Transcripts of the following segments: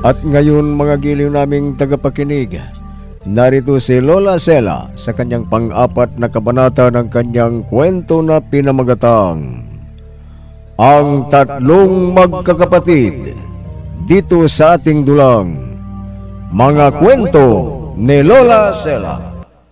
At ngayon mga giliw naming tagapakinig, narito si Lola Sela sa kanyang pang-apat na kabanata ng kanyang kwento na pinamagatang Ang Tatlong Magkakapatid, dito sa ating dulang Mga Kwento ni Lola Sela.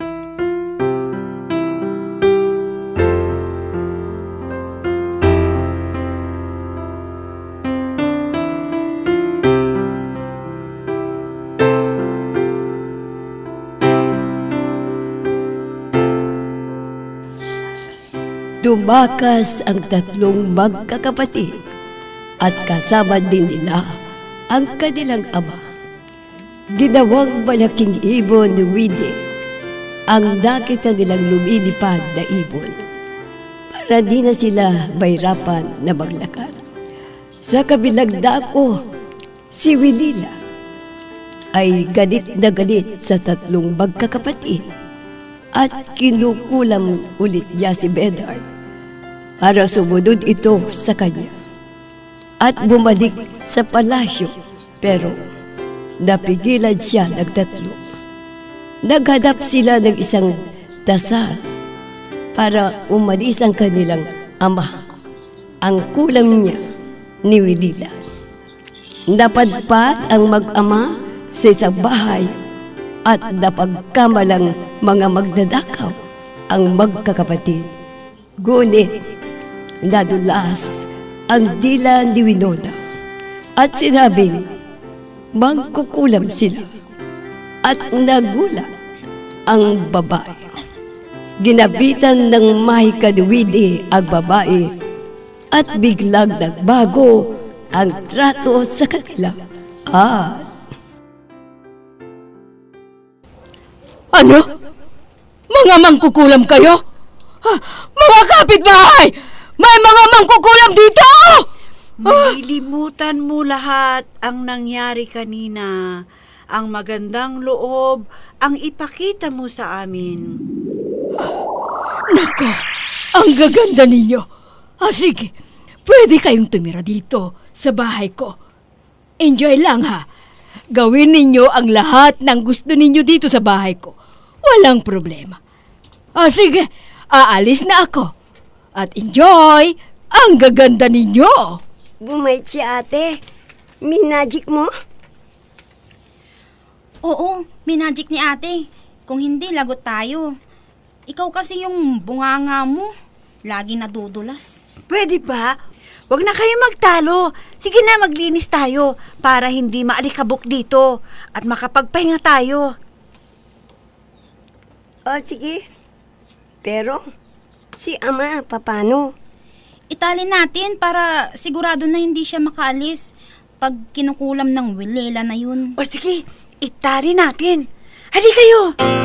Tumakas ang tatlong magkakapatid at kasama din nila ang kanilang ama. Ginawang malaking ibon ni Winnie ang nakita nilang lumilipad na ibon para di na sila mahirapan na maglakad. Sa kabilang dako, si Winila ay galit na galit sa tatlong magkakapatid at kinukulam ulit niya si Bedard para sumunod ito sa kanya at bumalik sa palasyo, pero napigilan siya ng tatlo. Naghanap sila ng isang dasal para umalis ang kanilang ama, ang kulam niya ni Winila. Napadpad ang mag-ama sa isang bahay at napagkamalang mga magdadakaw ang magkakapatid. Ngunit nadulas ang dila ni Winona at sinabing mangkukulam sila, at nagulat ang babae. Ginabitan ng mahika ni Winnie ang babae at biglang nagbago ang trato sa kanila. Ano? Mga mangkukulam kayo? Mga kapitbahay! May mga mangkukulam dito! Malilimutan mo lahat ang nangyari kanina. Ang magandang loob ang ipakita mo sa amin. Nako, ang gaganda ninyo. Sige, pwede kayong tumira dito sa bahay ko. Enjoy lang ha. Gawin ninyo ang lahat ng gusto ninyo dito sa bahay ko. Walang problema. Sige, aalis na ako. At enjoy! Ang gaganda ninyo! Bumait si ate. Minagic mo? Oo, minagic ni ate. Kung hindi, lagot tayo. Ikaw kasi yung bunganga mo. Lagi nadudulas. Pwede ba? Huwag na kayo magtalo. Sige na, maglinis tayo para hindi maalikabok dito at makapagpahinga tayo. Sige. Pero, si ama, paano? Itali natin para sigurado na hindi siya makaalis pag kinukulam ng Wilela na yun. Sige, itali natin. Hali kayo!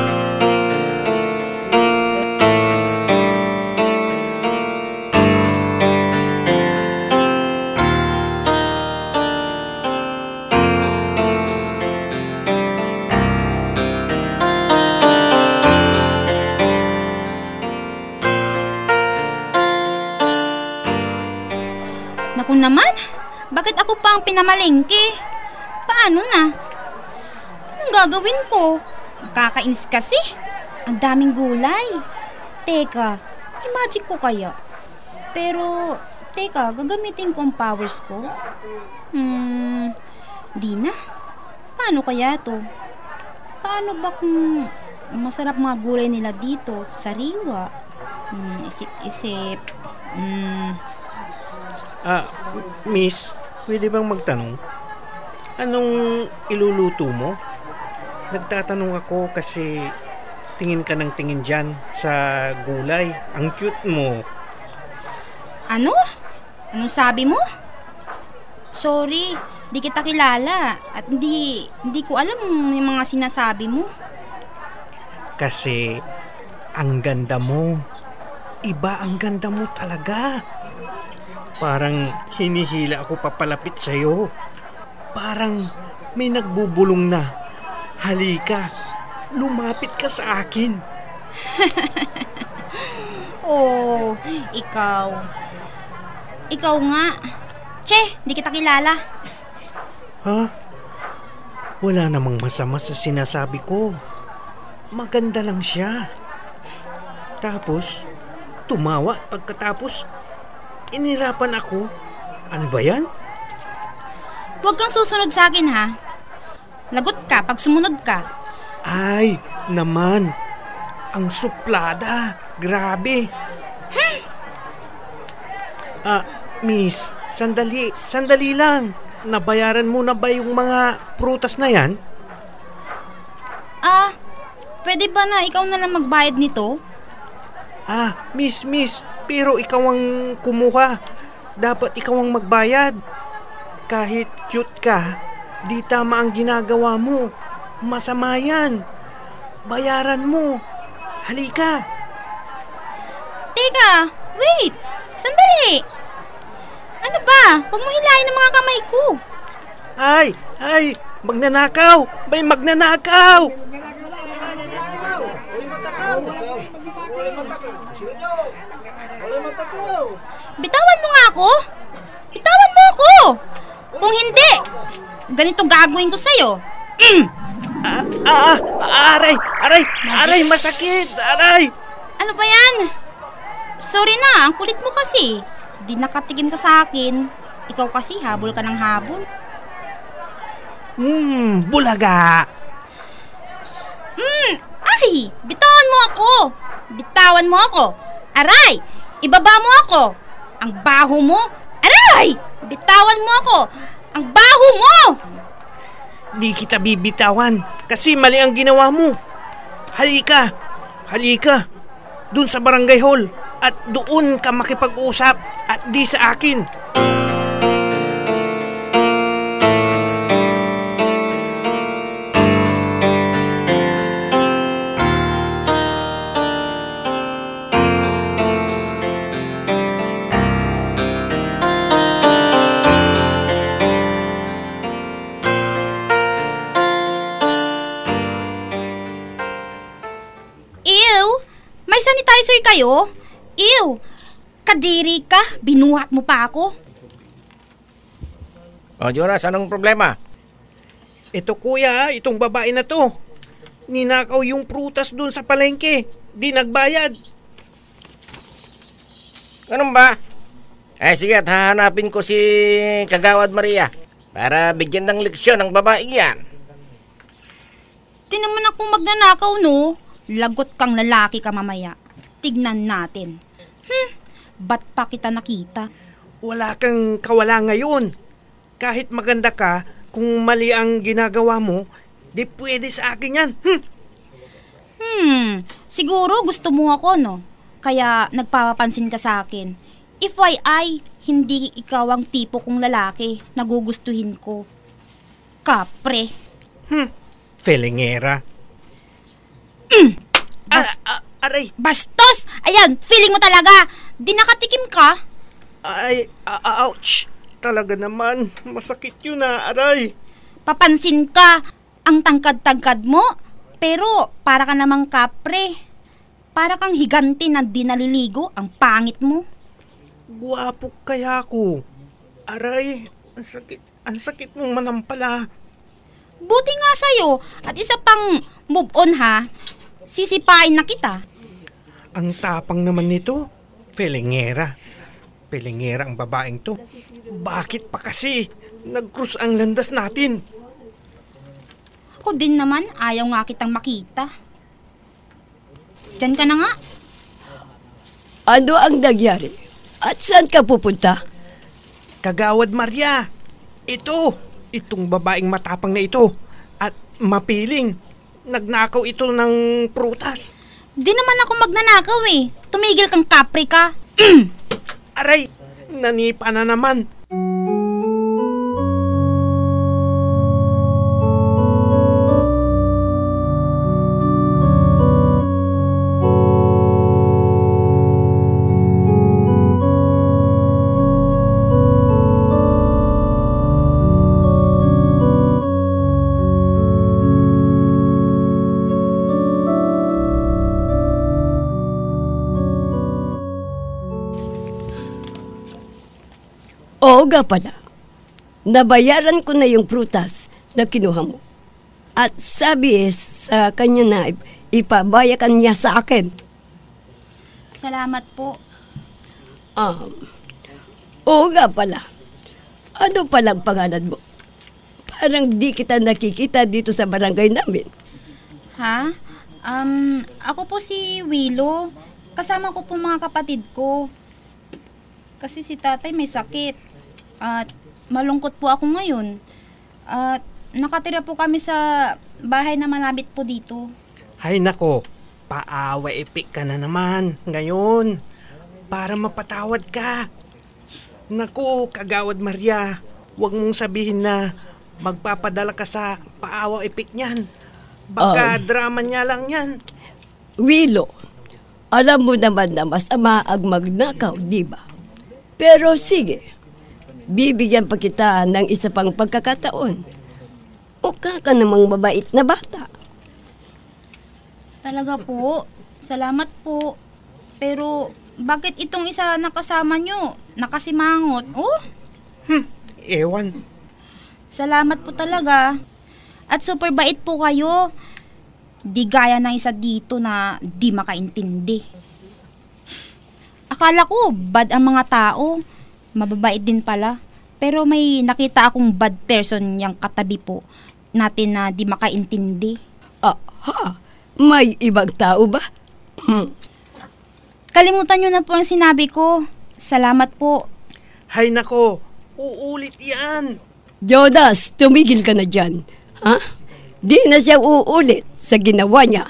Naku naman, bakit ako pa ang pinamalengke? Paano na? Anong gagawin ko? Kakainis kasi. Ang daming gulay. Teka, i-magic ko kaya? Pero, teka, gagamitin ko ang powers ko? Di na. Paano kaya to? Paano ba kung masarap mga gulay nila dito, sariwa? Isip-isip. Miss, pwede bang magtanong? Anong iluluto mo? Nagtatanong ako kasi tingin ka ng tingin dyan sa gulay. Ang cute mo. Ano? Anong sabi mo? Sorry, di kita kilala at hindi ko alam yung mga sinasabi mo. Kasi ang ganda mo. Iba ang ganda mo talaga. Parang hinihila ako papalapit sa'yo. Parang may nagbubulong na. Halika, lumapit ka sa akin. Oh, ikaw. Ikaw nga. Che, di kita kilala. Ha? Wala namang masama sa sinasabi ko. Maganda lang siya. Tapos, tumawa pagkatapos, inirapan ako. Ano ba yan? Huwag kang susunod sa akin, ha? Lagot ka pag sumunod ka. Ay, naman. Ang suplada. Grabe. Miss, sandali lang. Nabayaran mo na ba yung mga prutas na yan? Pwede ba na ikaw na lang magbayad nito? Miss, pero ikaw ang kumuha. Dapat ikaw ang magbayad. Kahit cute ka, di tama ang ginagawa mo. Masama yan. Bayaran mo. Halika. Teka, wait. Sandali. Ano ba? Huwag mo hilahin ang mga kamay ko. Ay, magnanakaw. May magnanakaw. Bitawan mo nga ako. Bitawan mo ako. Kung hindi, ganito gagawin ko sa'yo. Aray, masakit. Aray. Ano ba yan? Sorry na, ang kulit mo kasi. Di nakatigim ka sa akin. Ikaw kasi habol ka ng habol. Bulaga. Ay, bitawan mo ako. Bitawan mo ako. Aray, ibaba mo ako. Ang baho mo. Aray, bitawan mo ako. Ang baho mo. Di kita bibitawan kasi mali ang ginawa mo. Halika. Doon sa barangay hall at doon ka makipag-usap at di sa akin. May sanitizer kayo? Ew! Kadiri ka? Binuhat mo pa ako? Jonas, anong problema? Ito kuya, itong babae na to. Ninakaw yung prutas dun sa palengke. Di nagbayad. Ganun ba? Sige, at hahanapin ko si Kagawad Maria para bigyan ng leksyon ang babaeng yan. Di naman akong magnanakaw, no? Lagot kang lalaki ka mamaya. Tignan natin. Ba't pa kita nakita? Wala kang kawala ngayon. Kahit maganda ka, kung mali ang ginagawa mo, di pwede sa akin yan. Siguro gusto mo ako, no? Kaya nagpapapansin ka sa akin. FYI, hindi ikaw ang tipo kong lalaki na gugustuhin ko. Kapre. Felingera. Aray. Bastos! Ayan, feeling mo talaga. Di nakatikim ka? Ouch. Talaga naman. Masakit yun aray. Papansin ka, ang tangkad-tangkad mo, pero para ka namang kapre. Para kang higanti na di naliligo, ang pangit mo. Guwapo kaya ako. Aray, ang sakit mong manampala. Buti nga sa'yo, at isa pang move on ha, sisipain na kita. Ang tapang naman nito, Felingera. Felingera ang babaeng to. Bakit pa kasi nag-cruise ang landas natin? Ako din naman, ayaw nga kitang makita. Diyan ka na nga. Ano ang nangyari? At saan ka pupunta? Kagawad Maria, itong babaeng matapang na ito at mapiling. Nagnakaw ito ng prutas. Di naman ako magnanakaw eh. Tumigil kang kapre ka. Aray, nanipa na naman. Oo nga pala. Nabayaran ko na yung prutas na kinuha mo. At sabi sa kanya na ipabayakan niya sa akin. Salamat po. Oo nga pala. Ano palang pangalan mo? Parang di kita nakikita dito sa barangay namin. Ha? Ako po si Willow. Kasama ko po mga kapatid ko. Kasi si tatay may sakit. At malungkot po ako ngayon. At nakatira po kami sa bahay na malapit po dito. Hay nako, paawa-epik ka na naman ngayon para mapatawad ka. Naku, Kagawad Maria, huwag mong sabihin na magpapadala ka sa paawa-epik niyan. Baka drama niya lang yan. Willow, alam mo naman na masama ang magnakaw, di ba? Pero sige, bibigyan pa kita ng isa pang pagkakataon. Mukha ka namang mabait na bata. Talaga po? Salamat po. Pero bakit itong isa na kasama nyo nakasimangot? Oh? Ewan. Salamat po talaga. At super bait po kayo. Di gaya ng isa dito na di makaintindi. Akala ko bad ang mga tao. Mababait din pala. Pero may nakita akong bad person yang katabi po natin na di makaintindi. Aha, may ibang tao ba? Kalimutan nyo na po ang sinabi ko. Salamat po. Hay nako, uulit yan. Jonas, tumigil ka na dyan. Ha? Di na siya uulit sa ginawa niya.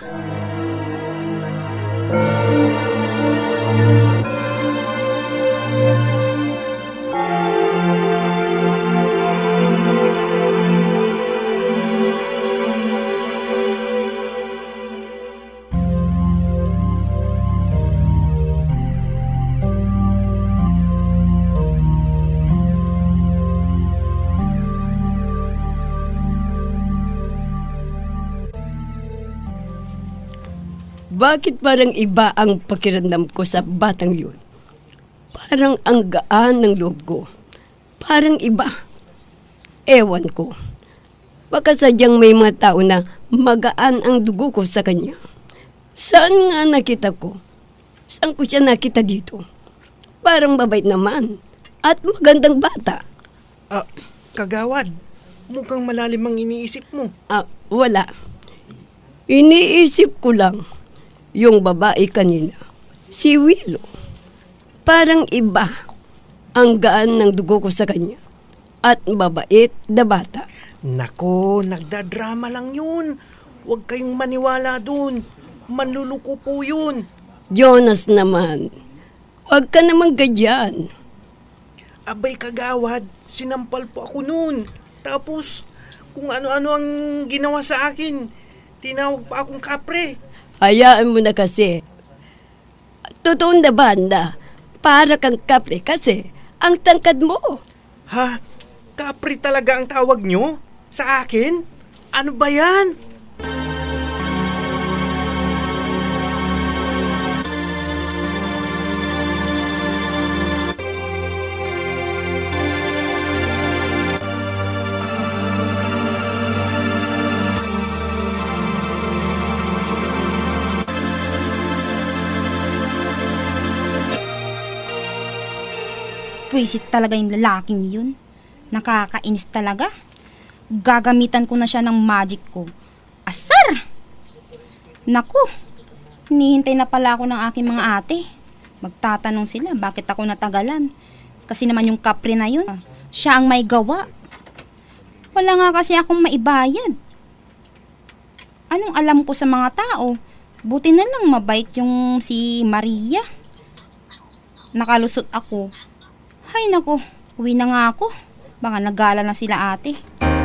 Bakit parang iba ang pakiramdam ko sa batang yun? Parang ang gaan ng loob ko. Parang iba. Ewan ko. Baka sadyang may mga tao na magaan ang dugo ko sa kanya. Saan nga nakita ko? Saan ko siya nakita dito? Parang mabait naman. At magandang bata. Kagawad, mukhang malalim ang iniisip mo. Wala. Iniisip ko lang yung babae kanina, si Willow. Parang iba ang gaan ng dugo ko sa kanya. At mabait na bata. Nako, nagdadrama lang yun. Huwag kayong maniwala dun. Manluluko po yun. Jonas naman, huwag ka namang ganyan. Abay Kagawad, sinampal po ako noon. Tapos, kung ano-ano ang ginawa sa akin, tinawag pa akong kapre. Hayaan mo na kasi. Totoo na ba na para kang kapre kasi ang tangkad mo? Ha? Kapre talaga ang tawag nyo? Sa akin? Ano ba yan? Pwisit talaga yung lalaking yun. Nakakainis talaga. Gagamitan ko na siya ng magic ko. Asar! Naku! Hinihintay na pala ako ng aking mga ate. Magtatanong sila bakit ako natagalan. Kasi naman yung kapre na yun, siya ang may gawa. Wala nga kasi akong maibayad. Anong alam ko sa mga tao? Buti na lang mabait yung si Maria. Nakalusot ako. Hay naku, uwi na nga ako. Baka nagala na sila ate.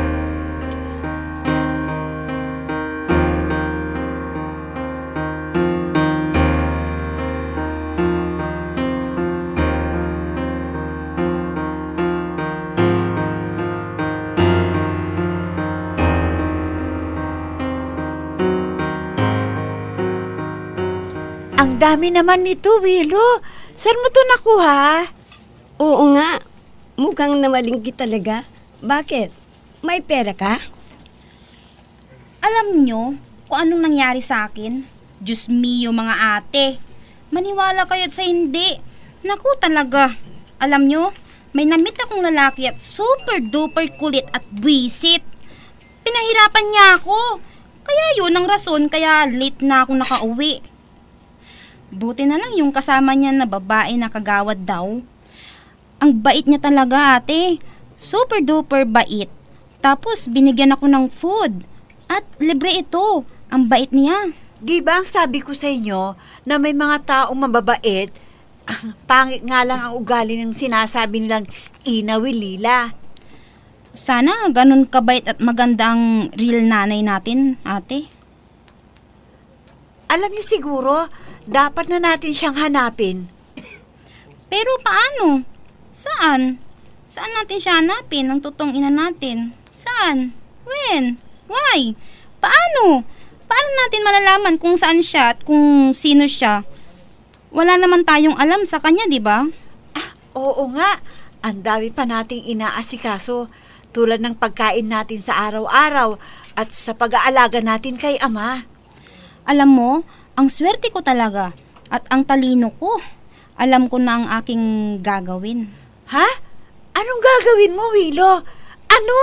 Ang dami naman nito, Willow. Saan mo to nakuha? Oo nga, mukhang namalingki talaga. Bakit? May pera ka? Alam nyo kung anong nangyari sa akin? Diyos mio mga ate. Maniwala kayo sa hindi. Naku talaga. Alam nyo, may namit akong lalaki at super duper kulit at buwisit. Pinahirapan niya ako. Kaya yun ang rason kaya late na ako nakauwi. Buti na lang yung kasama niya na babae na kagawad daw. Ang bait niya talaga ate. Super duper bait. Tapos binigyan ako ng food. At libre ito. Ang bait niya. Di ba ang sabi ko sa inyo na may mga taong mababait, pangit nga lang ang ugali ng sinasabi nilang inawilila. Sana ganun kabait at maganda ang real nanay natin, ate. Alam niyo siguro, dapat na natin siyang hanapin. Pero paano? Saan? Saan natin siya hanapin ang totoong ina natin? Saan? When? Why? Paano? Paano natin malalaman kung saan siya at kung sino siya? Wala naman tayong alam sa kanya, di ba? Oo nga, ang dami pa nating inaasikaso tulad ng pagkain natin sa araw-araw at sa pag-aalaga natin kay ama. Alam mo, ang swerte ko talaga at ang talino ko. Alam ko na ang aking gagawin. Ha? Anong gagawin mo, Willow? Ano?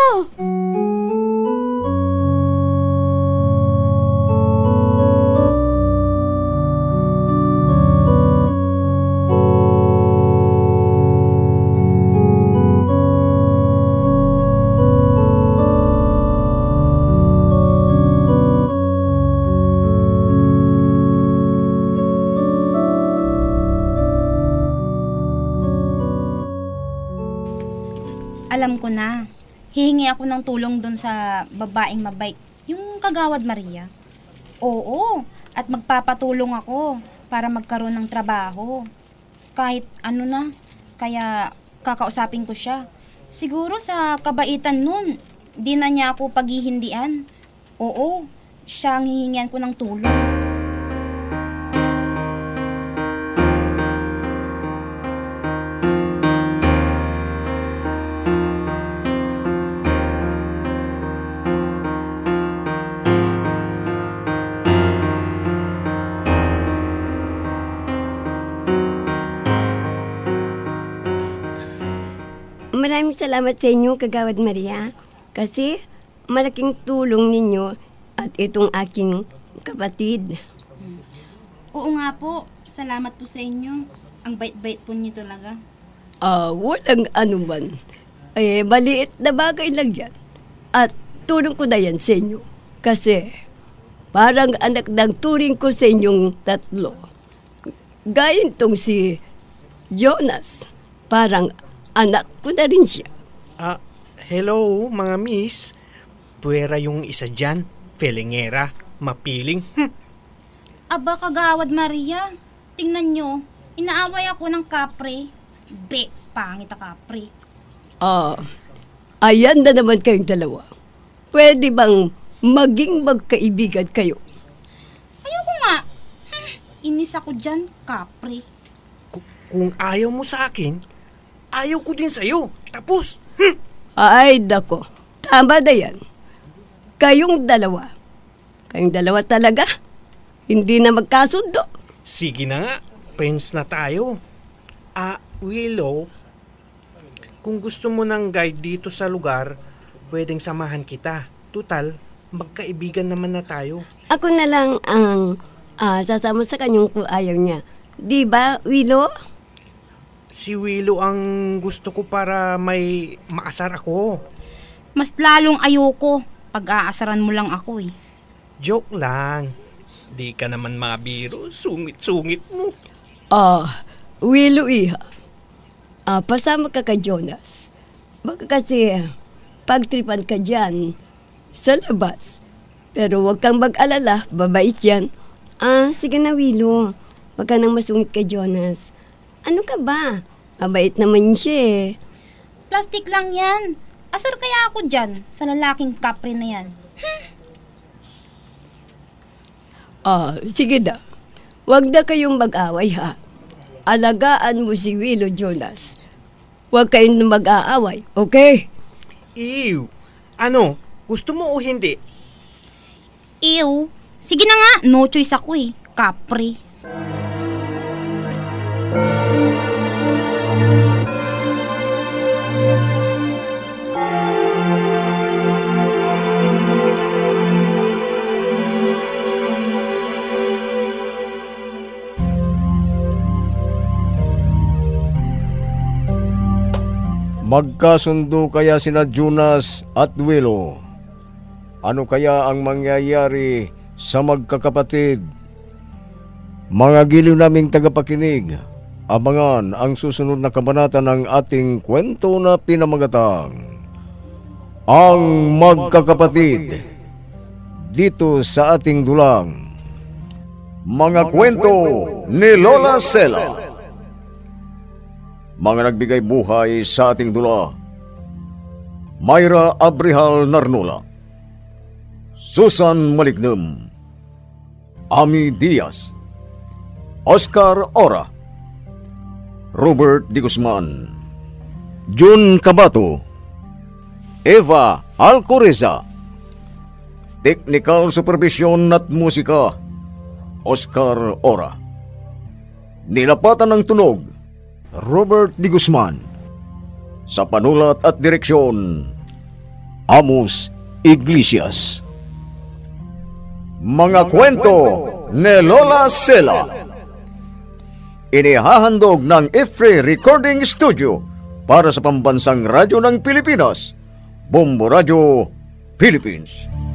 Alam ko na. Hihingi ako ng tulong doon sa babaeng mabait. Yung kagawad Maria. Oo. At magpapatulong ako para magkaroon ng trabaho. Kahit ano na. Kaya kakausapin ko siya. Siguro sa kabaitan nun, di na niya ako paghihindian. Oo. Siya ang hihingian ko ng tulong. Maraming salamat sa inyo, Kagawad Maria, kasi malaking tulong ninyo at itong aking kapatid. Oo nga po. Salamat po sa inyo. Ang bait-bait po niyo talaga. Walang anuman. Maliit na bagay lang yan. At tulong ko na yan sa inyo. Kasi parang anak ng turing ko sa inyong tatlo. Gaya itong si Jonas. Parang anak ko na rin siya. Hello mga miss. Puwera yung isa dyan. Felingera. Mapiling. Aba, Kagawad Maria. Tingnan nyo. Inaaway ako ng kapre. Pangit na kapre. Ayan na naman kayong dalawa. Pwede bang maging magkaibigan kayo? Ayoko nga. Inis ako dyan, kapre. Kung ayaw mo sa akin, ayaw ko din sa'yo. Tapos. Ay, dako. Tama na yan. Kayong dalawa talaga. Hindi na magkasundo. Sige na nga. Friends na tayo. Willow, kung gusto mo ng guide dito sa lugar, pwedeng samahan kita. Tutal, magkaibigan naman na tayo. Ako na lang ang sasama sa kanyang kung ayaw niya. Di ba, Willow? Si Willow ang gusto ko para may maasar ako. Mas lalong ayoko pag aasaran mo lang ako eh. Joke lang. Di ka naman mabiro. Sungit-sungit mo. Willow iha. Pasama ka kay Jonas. Baka kasi pagtripan ka dyan sa labas. Pero huwag kang mag-alala, babait yan. Sige na Willow. Huwag ka nang masungit kay Jonas. Ano ka ba? Mabait naman siya eh. Plastic lang yan. Asar kaya ako dyan sa lalaking kapre na yan. Sige na. Huwag na kayong mag-away ha. Alagaan mo si Willow, Jonas. Huwag kayong mag-aaway, okay? Ew! Ano? Gusto mo o hindi? Ew. Sige na nga, no choice ako eh. Kapre. Magkasundo kaya sina Jonas at Willow? Ano kaya ang mangyayari sa magkakapatid? Mga giliw naming tagapakinig, abangan ang susunod na kabanata ng ating kwento na pinamagatang Ang Magkakapatid, dito sa ating dulang Mga Kwento ni Lola Sela. Mga nagbigay buhay sa ating dula: Myra Abrihal Narnola, Susan Malignem, Ami Diaz, Oscar Ora, Robert Di Guzman, Jun Cabato, Eva Alcoreza. Technical Supervision at Musika, Oscar Ora. Nilapatan ng tunog, Robert Di Guzman. Sa panulat at direksyon, Amos Iglesias. Mga kwento ni Lola Sela. Inihahandog ng IFRI Recording Studio para sa pambansang radyo ng Pilipinas, Bombo Radio, Philippines.